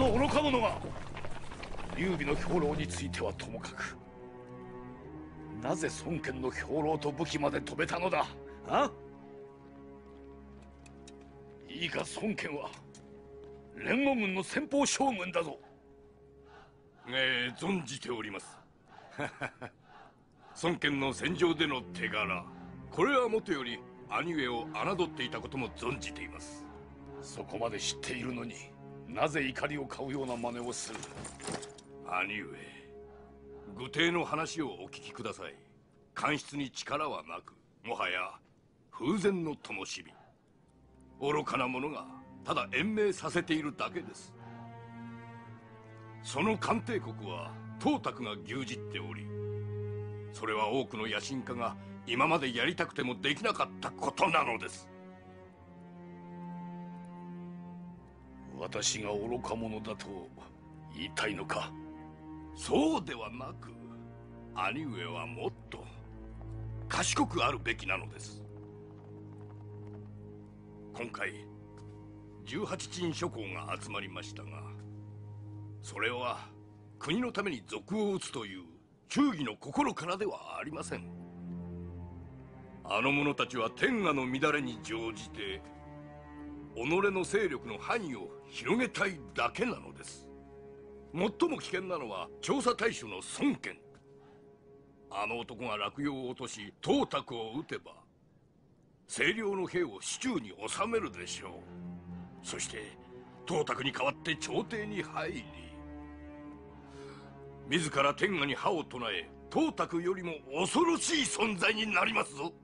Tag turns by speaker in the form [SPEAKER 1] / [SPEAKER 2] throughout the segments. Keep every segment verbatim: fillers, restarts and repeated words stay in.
[SPEAKER 1] の愚か者が劉備の兵糧についてはともかく、なぜ孫権の兵糧と武器まで飛べたのだ。あいいか、孫権は連合軍の先鋒将軍だぞ。
[SPEAKER 2] ええ、存じております。孫権の戦場での手柄、これはもとより兄上を侮っていたことも存じています。
[SPEAKER 1] そこまで知っているのに、なぜ怒りを買うような真似をする。
[SPEAKER 2] 兄上、愚邸の話をお聞きください。官室に力はなく、もはや風前の灯火、愚かな者がただ延命させているだけです。その漢帝国は董卓が牛耳っており、それは多くの野心家が今までやりたくてもできなかったことなのです。
[SPEAKER 1] 私が愚か者だと言いたいのか。
[SPEAKER 2] そうではなく、兄上はもっと賢くあるべきなのです。今回じゅうはち鎮諸侯が集まりましたが、それは国のために賊を討つという忠義の心からではありません。あの者たちは天下の乱れに乗じて己の勢力の範囲を広げたいだけなのです。最も危険なのは調査対象の孫権。あの男が落葉を落とし董卓を討てば、清涼の兵を手中に収めるでしょう。そして董卓に代わって朝廷に入り、自ら天下に歯を唱え、董卓よりも恐ろしい存在になりますぞ。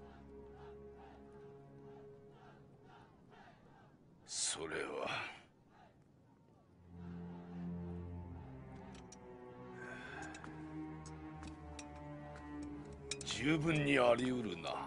[SPEAKER 1] それは十分にあり得るな。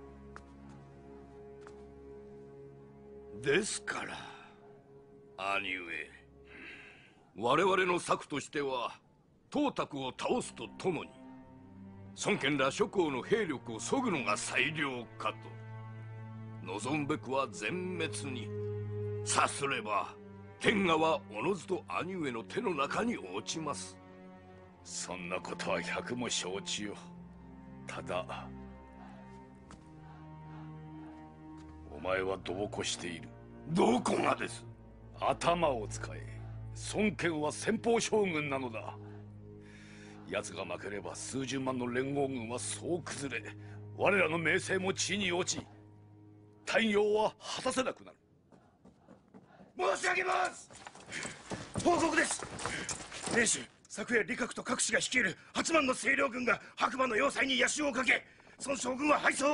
[SPEAKER 2] ですから兄上、我々の策としては董卓を倒すとともに孫権ら諸侯の兵力を削ぐのが最良かと。望むべくは全滅に。さすれば天下はおのずと兄上の手の中に落ちます。
[SPEAKER 1] そんなことは百も承知よ。ただお前は度を越している。
[SPEAKER 2] どこがです？
[SPEAKER 1] 頭を使え。孫権は先鋒将軍なのだ。奴が負ければ数十万の連合軍はそう崩れ、我らの名声も地に落ち、大業は果たせなくなる。
[SPEAKER 3] 申し上げます。報告です。名手、昨夜李覚と各氏が率いるはちまんの清涼軍が白馬の要塞に夜襲をかけ、孫将軍は敗走。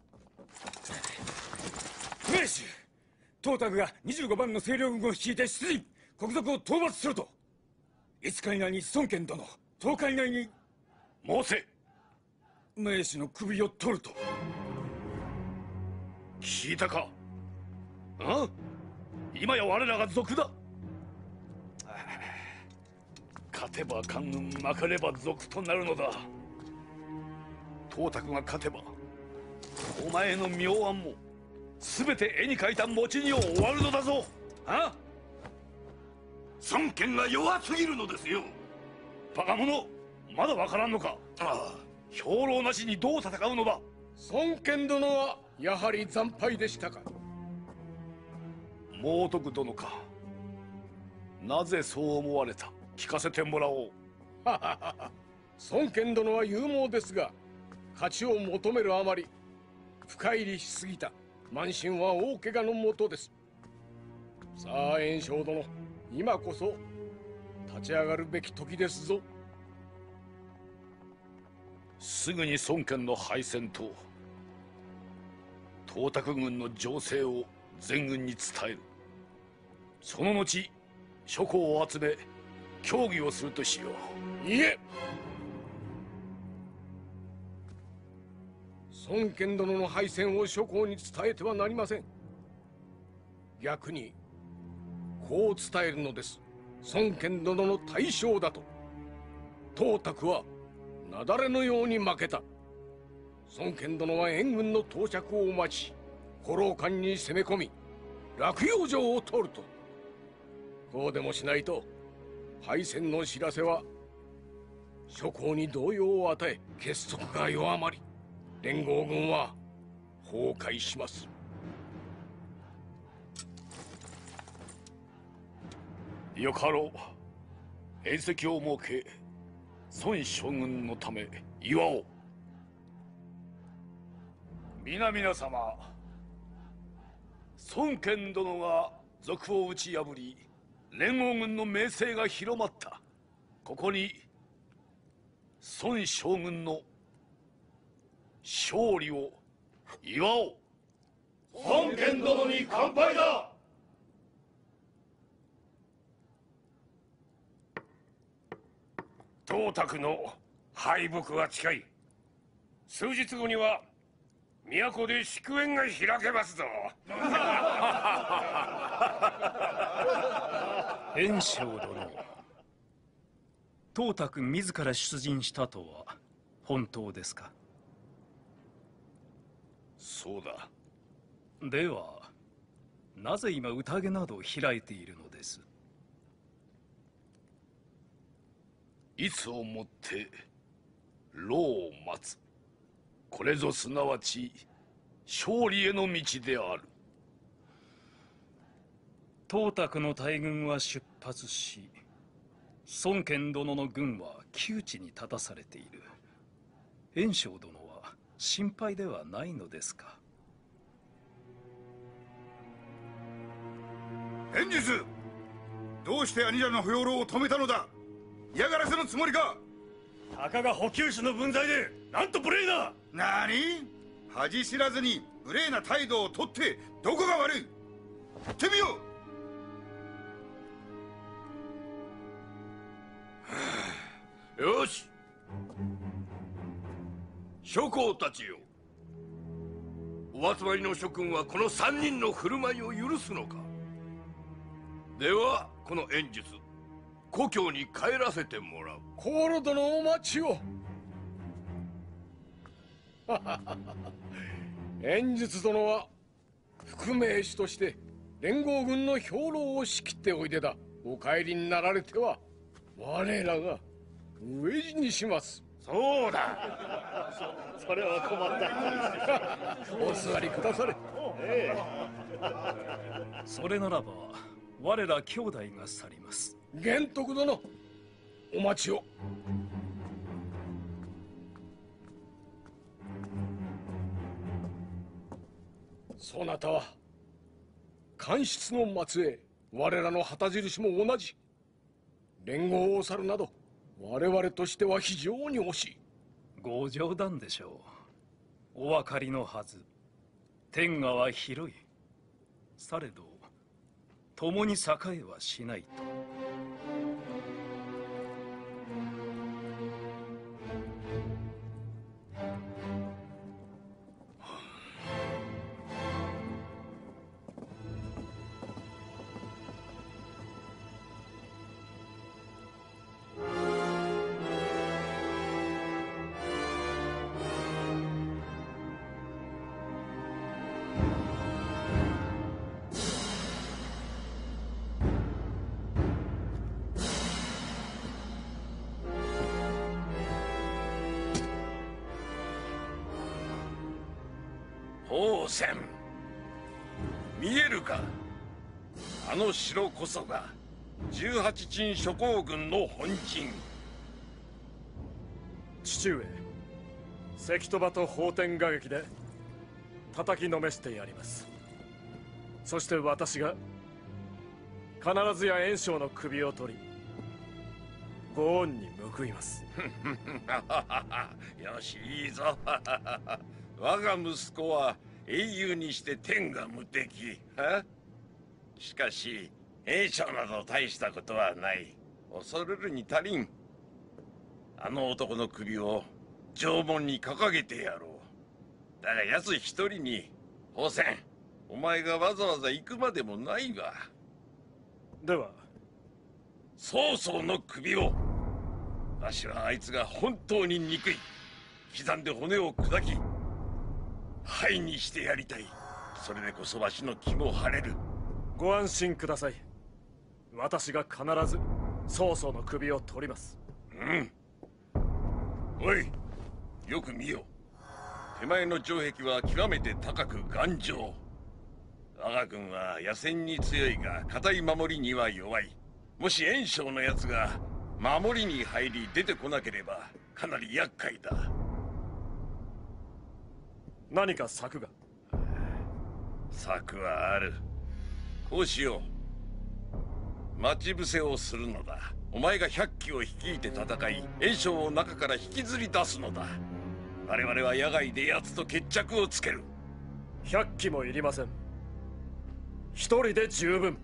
[SPEAKER 4] 名手、董卓がにじゅうごばんの清涼軍を率いて出陣、国賊を討伐すると。いつか以内に孫権殿、とおか以内に
[SPEAKER 1] 申せ。
[SPEAKER 4] 名手の首を取ると。
[SPEAKER 1] 聞いたか。あ？今や我らが賊だ。勝てば官軍、負ければ賊となるのだ。董卓が勝てばお前の妙案も全て絵に描いた後に終わるのだぞ。あ？
[SPEAKER 2] 孫権が弱すぎるのですよ。
[SPEAKER 1] バカ者、まだわからんのか。
[SPEAKER 2] ああ、
[SPEAKER 1] 兵糧なしにどう戦うのだ。
[SPEAKER 5] 孫権殿はやはり惨敗でしたか。
[SPEAKER 1] 猛徳殿か。なぜそう思われた。聞かせてもらおう。
[SPEAKER 5] 孫権殿は勇猛ですが、勝ちを求めるあまり深入りしすぎた慢心は大怪我のもとです。さあ袁紹殿、今こそ立ち上がるべき時ですぞ。
[SPEAKER 1] すぐに孫権の敗戦と董卓軍の情勢を全軍に伝える。その後諸侯を集め協議をするとしよ
[SPEAKER 5] う。いえ、孫権殿の敗戦を諸侯に伝えてはなりません。逆にこう伝えるのです。孫権殿の大勝だと。董卓は雪崩のように負けた。孫権殿は援軍の到着をお待ち、虎狼に攻め込み落葉城を取ると。 こうでもしないと敗戦の知らせは諸侯に動揺を与え、結束が弱まり連合軍は崩壊します。
[SPEAKER 1] よかろう。宴席を設け、孫将軍のため祝おう。皆々様、孫権殿が賊を打ち破り連合軍の名声が広まった。ここに孫将軍の勝利を祝おう。
[SPEAKER 3] 孫権殿に乾杯だ。
[SPEAKER 4] 董卓の敗北は近い。数日後には都で祝宴が開けますぞ。
[SPEAKER 6] 袁紹殿、董卓自ら出陣したとは本当ですか？
[SPEAKER 1] そうだ。
[SPEAKER 6] ではなぜ今宴などを開いているのです？
[SPEAKER 1] いつをもって労を待つ。これぞすなわち勝利への道である。
[SPEAKER 6] 董卓の大軍は出発し、孫権殿の軍は窮地に立たされている。袁紹殿は心配ではないのですか？
[SPEAKER 3] 返術、どうして兄者の兵糧を止めたのだ。嫌がらせのつもりか。
[SPEAKER 4] たかが補給手の分際でなんと無礼な。
[SPEAKER 3] なに、恥知らずに無礼な態度をとってどこが悪い。言ってみよ
[SPEAKER 2] う。よし、諸侯たちよ、お集まりの諸君はこの三人の振る舞いを許すのか。ではこの演術、故郷に帰らせてもらう。
[SPEAKER 5] コール殿お待ちを。演術殿は副名手として連合軍の兵糧を仕切っておいでだ。お帰りになられては我らが飢え死にします。
[SPEAKER 4] そうだ。それは困った。
[SPEAKER 5] お座りくだされ。
[SPEAKER 4] え
[SPEAKER 6] え、それならば我ら兄弟が去ります。
[SPEAKER 5] 玄徳殿お待ちを。そなたは官室の末裔、我らの旗印も同じ。連合を去るなど我々としては非常に惜しい。
[SPEAKER 6] ご冗談でしょう。お分かりのはず。天下は広い。されど共に栄えはしないと。
[SPEAKER 3] 王翦、見えるか。あの城こそが十八鎮諸侯軍の本陣。
[SPEAKER 4] 父上、関戸場と砲天打撃で叩きのめしてやります。そして私が必ずや袁紹の首を取りご恩に報います。
[SPEAKER 3] よし、いいぞ。我が息子は英雄にして天下無敵。しかし袁紹など大したことはない。恐れるに足りん。あの男の首を城門に掲げてやろう。だが奴一人に王翦、お前がわざわざ行くまでもないわ。
[SPEAKER 4] では
[SPEAKER 3] 曹操の首を、わしはあいつが本当に憎い。刻んで骨を砕き灰にしてやりたい。それでこそわしの気も晴れる。
[SPEAKER 4] ご安心ください。 私が必ず曹操の首を取ります。
[SPEAKER 2] おい、よく見よ。手前の城壁は極めて高く頑丈。我が軍は野戦に強いが固い守りには弱い。もし袁紹のやつが守りに入り出てこなければかなり厄介だ。
[SPEAKER 4] 何か策が？
[SPEAKER 2] 策はある。こうしよう。待ち伏せをするのだ。お前が百騎を率いて戦い、袁紹を中から引きずり出すのだ。我々は野外で奴と決着をつける。
[SPEAKER 4] 百騎もいりません。一人で十分。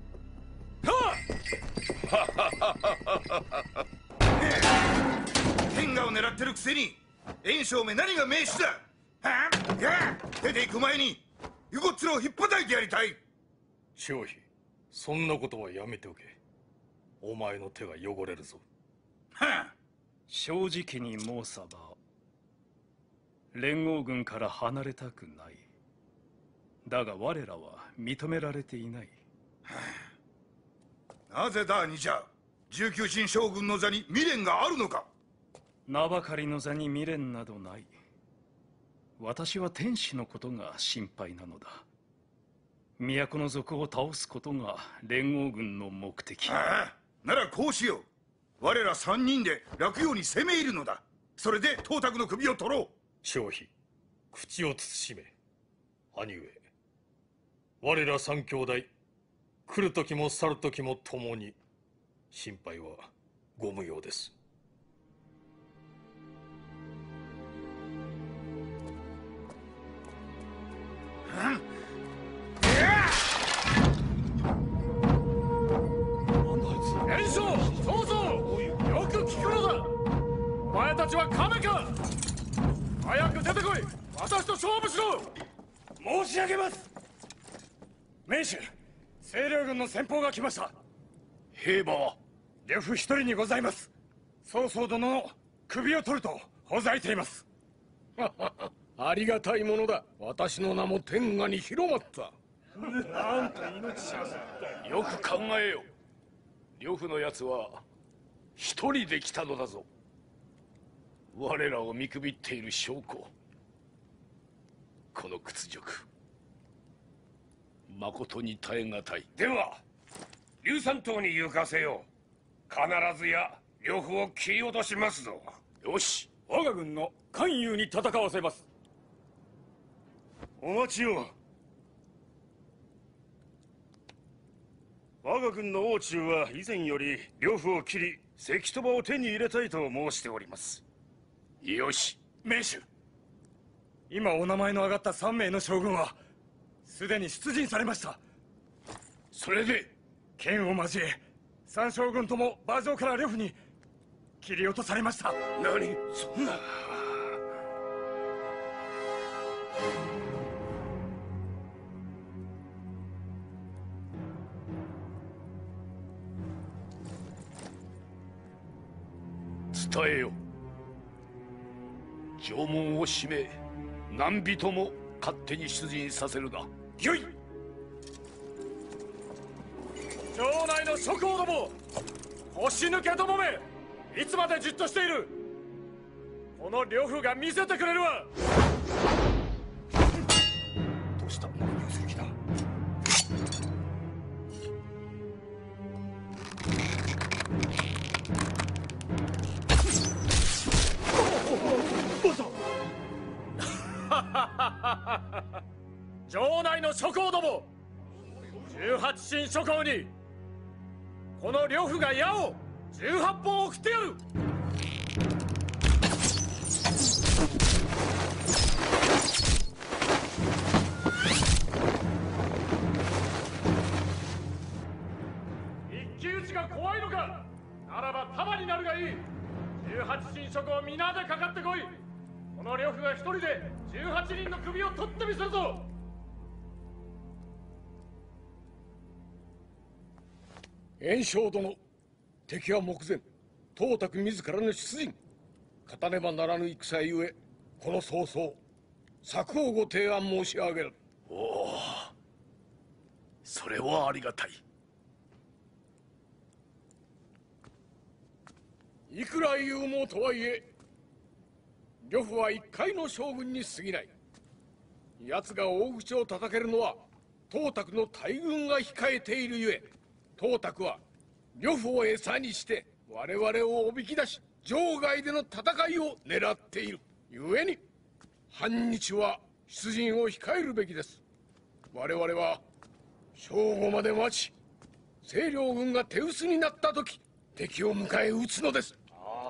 [SPEAKER 3] 天下を狙ってるくせに袁紹め何が名手だ。はあ、いや出て行く前に横っ面を引っ叩いてやりたい。
[SPEAKER 5] 張飛、そんなことはやめておけ。お前の手が汚れるぞ。
[SPEAKER 3] はあ、
[SPEAKER 6] 正直に申さば連合軍から離れたくない。だが我らは認められていない。
[SPEAKER 3] なぜだ兄者。十九神将軍の座に未練があるのか。
[SPEAKER 6] 名ばかりの座に未練などない。私は天子のことが心配なのだ。都の賊を倒すことが連合軍の目的。
[SPEAKER 3] ああ、ならこうしよう。我ら三人で落葉に攻め入るのだ。それで董卓の首を取ろう。
[SPEAKER 5] 張飛、口を慎め。兄上、我ら三兄弟、来る時も去る時も共に心配はご無用です。
[SPEAKER 4] 袁紹、曹操、よく聞くのだ。お前たちは亀か。早く出てこい。私と勝負しろ。
[SPEAKER 3] 申し上げます。
[SPEAKER 4] 名手、清涼軍の先鋒が来ました。
[SPEAKER 1] 兵馬は
[SPEAKER 4] 呂布一人にございます。曹操殿の首を取るとほざいています。
[SPEAKER 5] ありがたいものだ。私の名も天下に広まった。
[SPEAKER 4] なんと命知らず。
[SPEAKER 1] よく考えよ。呂布のやつは一人で来たのだぞ。我らを見くびっている証拠。この屈辱、まことに耐え難い。
[SPEAKER 3] では劉三島に行かせよう。必ずや呂布を切り落としますぞ。
[SPEAKER 1] よし、
[SPEAKER 4] 我が軍の関羽に戦わせます。
[SPEAKER 3] お待ちを。我が軍の王中は以前より呂布を切り関戸場を手に入れたいと申しております。
[SPEAKER 1] よし。
[SPEAKER 4] 名手、今お名前の挙がった三名の将軍はすでに出陣されました。
[SPEAKER 1] それで
[SPEAKER 4] 剣を交え三将軍とも馬上から呂布に切り落とされました。
[SPEAKER 3] 何、そんな。
[SPEAKER 1] 伝えよ。城門を閉め何人も勝手に出陣させるな。
[SPEAKER 3] よい。
[SPEAKER 4] 城内の諸侯ども、腰抜けどもめ、いつまでじっとしている。この呂布が見せてくれるわ。
[SPEAKER 3] どうした。何をする気だ。
[SPEAKER 4] 城内の諸侯ども、十八神諸侯にこの呂布が矢を十八本送ってやる。一騎打ちが怖いのか。ならば束になるがいい。十八神諸侯皆でかかってこい。この呂布が一人で十八人の首を取ってみせるぞ。
[SPEAKER 5] 袁紹殿、敵は目前。董卓自らの出陣。勝たねばならぬ戦ゆえ、この早々策をご提案申し上げる。
[SPEAKER 1] おお、それはありがたい。
[SPEAKER 5] いくら勇猛とはいえ呂布は一介の将軍に過ぎない。奴が大口を叩けるのは董卓の大軍が控えているゆえ、董卓は呂布を餌にして我々をおびき出し場外での戦いを狙っている。ゆえに半日は出陣を控えるべきです。我々は正午まで待ち、清涼軍が手薄になった時敵を迎え撃つのです。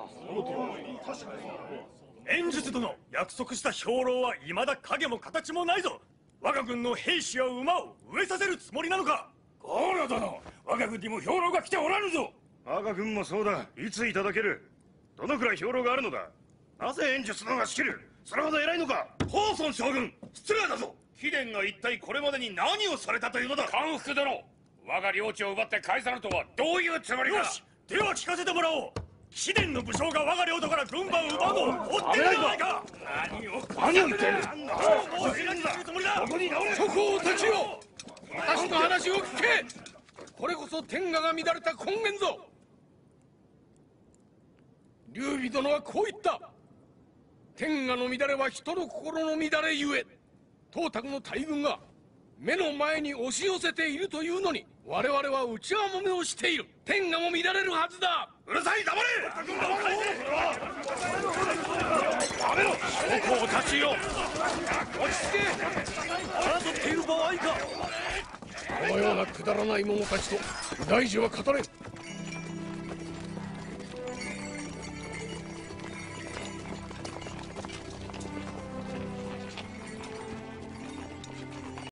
[SPEAKER 7] 演術殿、約束した兵糧は未だ影も形もないぞ。我が軍の兵士や馬を飢えさせるつもりなのか。
[SPEAKER 3] 河野殿、我が軍にも兵糧が来ておらぬぞ。我が軍もそうだ。いついただける。どのくらい兵糧があるのだ。なぜ演術殿が仕切る。それほど偉いのか。
[SPEAKER 7] 宝尊将軍、失礼だぞ。貴殿が一体これまでに何をされたというのだ。
[SPEAKER 1] 関福殿、我が領地を奪って返さぬとはどういうつもりだ。
[SPEAKER 7] よし、では聞かせてもらおう。貴殿の武将が我が領土から軍馬を奪うのを追ってるじゃないか。
[SPEAKER 3] 何を何を言ってる。
[SPEAKER 7] どうもう何するつもりだ。
[SPEAKER 3] ここに直れ。
[SPEAKER 5] 諸侯たちよ、私の話を聞け。これこそ天下が乱れた根源ぞ。劉備殿はこう言った。天下の乱れは人の心の乱れゆえ、董卓の大軍が目の前に押し寄せているというのに我々は内輪もめをしている。天下も乱れるはずだ。
[SPEAKER 7] うるさい、黙れ。
[SPEAKER 3] やめろ。
[SPEAKER 7] 諸侯たちよ、落ち着け。争っている場合か。
[SPEAKER 5] このようなくだらない者たちと大事は語れん。